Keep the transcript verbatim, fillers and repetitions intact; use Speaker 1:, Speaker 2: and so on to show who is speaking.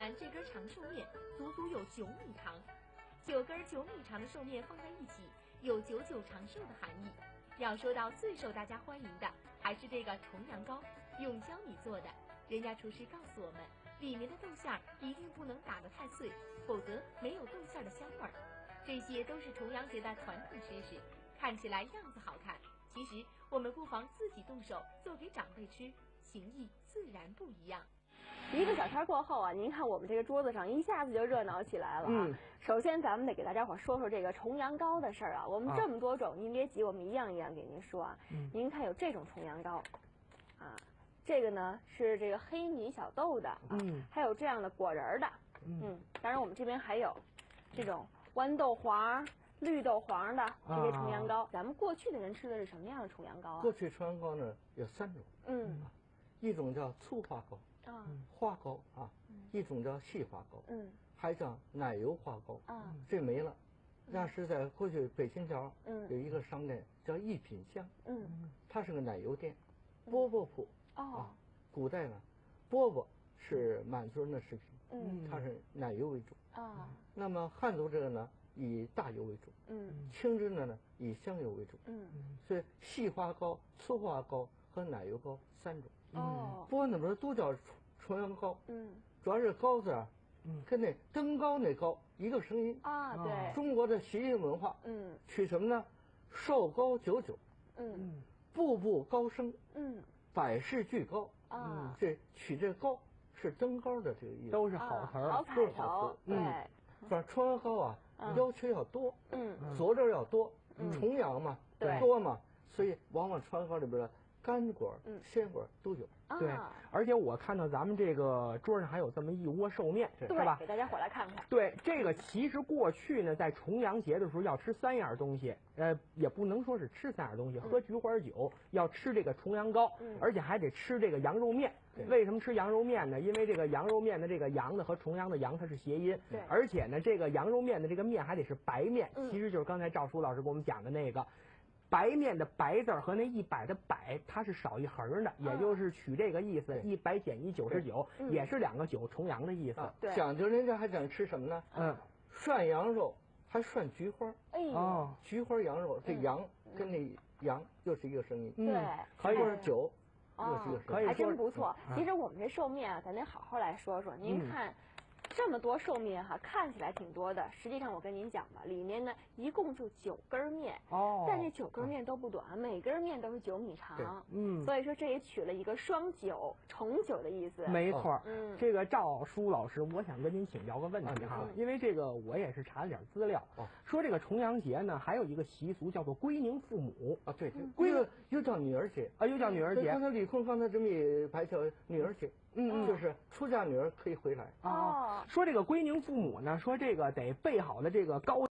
Speaker 1: 这根长寿面足足有九米长，九根九米长的寿面放在一起，有久久长寿的含义。要说到最受大家欢迎的，还是这个重阳糕，用焦米做的。人家厨师告诉我们，里面的豆馅儿一定不能打得太碎，否则没有豆馅儿的香味儿。这些都是重阳节的传统吃食，看起来样子好看，其实我们不妨自己动手做给长辈吃，情谊自然不一样。
Speaker 2: 一个小天过后啊，您看我们这个桌子上一下子就热闹起来了啊！
Speaker 3: 嗯、
Speaker 2: 首先咱们得给大家伙说说这个重阳糕的事儿啊。我们这么多种，啊、您别急，我们一样一样给您说啊。嗯、您看有这种重阳糕，啊，这个呢是这个黑米小豆的，啊、嗯，还有这样的果仁的，嗯，嗯当然我们这边还有这种豌豆黄、绿豆黄的这些重阳糕。啊、咱们过去的人吃的是什么样的重阳糕啊？
Speaker 3: 过去重阳糕呢有三种，嗯，一种叫粗花糕。啊，花糕啊，嗯、一种叫细花糕，嗯，还叫奶油花糕，啊，这没了。那是在过去北京桥，嗯，有一个商店叫一品香，嗯，它是个奶油店，饽饽铺，哦，啊，古代呢，饽饽是满族人的食品，嗯，它是奶油为主，啊，那么汉族这个呢，以大油为主，嗯，清真的呢，以香油为主，嗯，所以细花糕、粗花糕和奶油糕三种。哦，不过那边都叫重阳糕，嗯，主要是糕字啊，嗯，跟那登高那高一个声音
Speaker 2: 啊，对，
Speaker 3: 中国的谐音文化，嗯，取什么呢？寿高久久，嗯，步步高升，嗯，百事俱高，啊，这取这高是登高的这个意思，
Speaker 4: 都是好词儿，
Speaker 2: 好彩头，
Speaker 3: 对，反正重阳糕啊，要求要多，嗯，佐料要多，重阳嘛，对，多嘛，所以往往重阳糕里边的干果、鲜果都有。
Speaker 4: 对，而且我看到咱们这个桌上还有这么一窝寿面，是吧？
Speaker 2: 给大家伙来看看。
Speaker 4: 对，这个其实过去呢，在重阳节的时候要吃三样东西，呃，也不能说是吃三样东西，喝菊花酒，要吃这个重阳糕，而且还得吃这个羊肉面。为什么吃羊肉面呢？因为这个羊肉面的这个羊呢和重阳的阳它是谐音，对，而且呢这个羊肉面的这个面还得是白面，其实就是刚才赵叔老师给我们讲的那个。白面的白字和那一百的百，它是少一横的，也就是取这个意思，一百减一九十九，也是两个九，重阳的意思。
Speaker 3: 对，讲究人家还想吃什么呢？嗯，涮羊肉还涮菊花。哎呦，菊花羊肉，这羊跟那羊又是一个声音。
Speaker 2: 对，
Speaker 3: 还有酒，又是一个声音。
Speaker 2: 还真不错。其实我们这寿面啊，咱得好好来说说。您看。这么多寿面哈，看起来挺多的，实际上我跟您讲吧，里面呢一共就九根面哦，但这九根面都不短，每根面都是九米长，嗯，所以说这也取了一个双九重九的意思。
Speaker 4: 没错，嗯，这个赵叔老师，我想跟您请教个问题哈，因为这个我也是查了点资料，说这个重阳节呢还有一个习俗叫做归宁父母
Speaker 3: 啊，对，归又叫女儿节
Speaker 4: 啊，又叫女儿节。
Speaker 3: 刚才李空刚才这么一排叫女儿节。嗯，就是出嫁女儿可以回来
Speaker 4: 哦。说这个归宁父母呢，说这个得备好的这个糕。